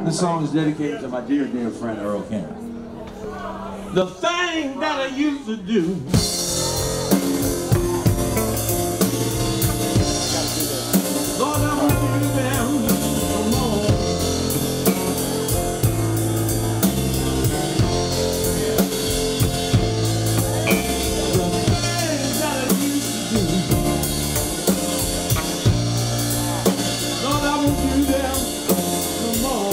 This song is dedicated to my dear, dear friend Earl Cameron. The thing that I used to do. Lord, I want you to down no more. The thing that I used to do. Lord, I want you down no more.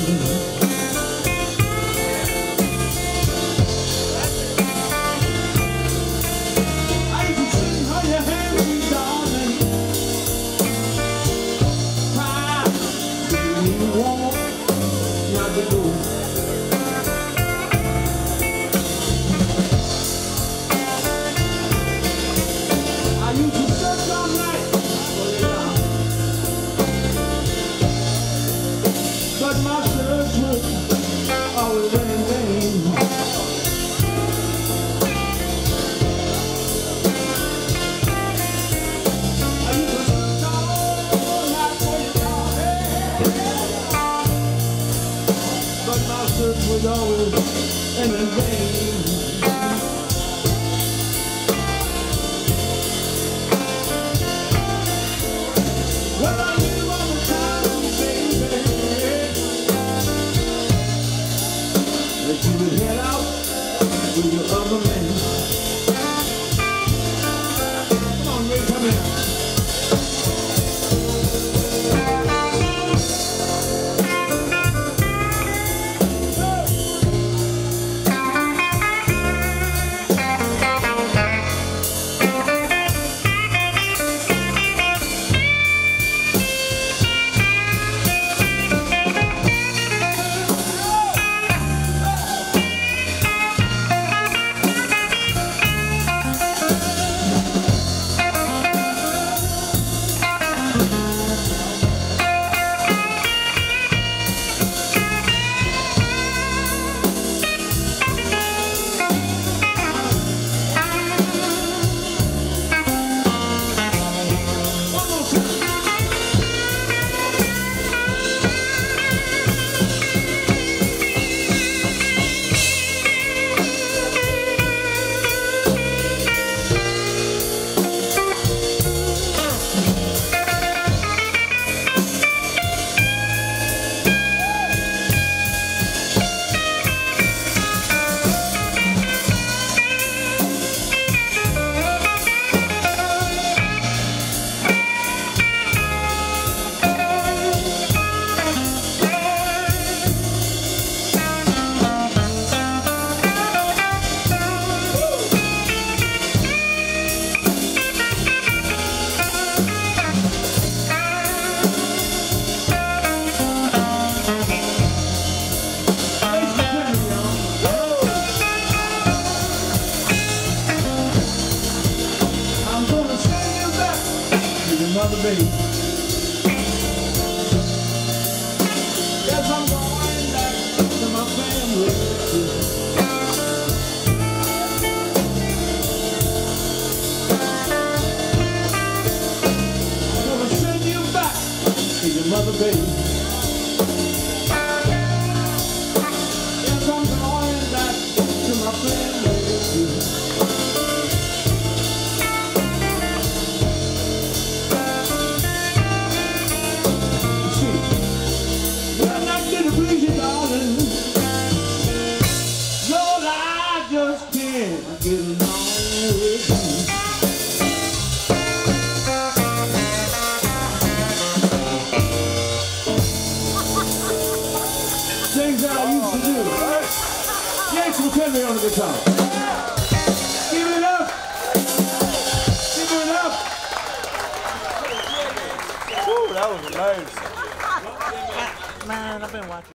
I used to sing how you had me, darling. I used to search all night for your love, but my search was always in vain. I used to search all night for your love, but my search was always in vain. Well, I knew all the time, baby, that you would head out with your other man. Come on, Ray, come here. Mother baby. Yes, I'm going back to my family. I'm gonna send you back to your mother baby. Yes, I'm going back to my family. Get along with you. Things that I used to do. Yates McKendree on the guitar. Give it up. Give it up. Woo, that was amazing. Man, I've been watching.